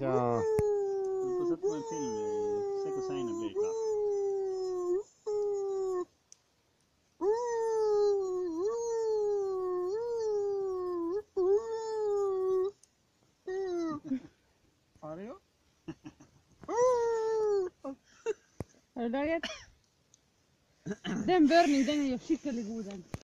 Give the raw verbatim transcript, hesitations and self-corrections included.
Ja. Du får sette på en film, se hvor sen det blir klart. Mario? Har du laget? Den burning, den er jo skikkelig god den.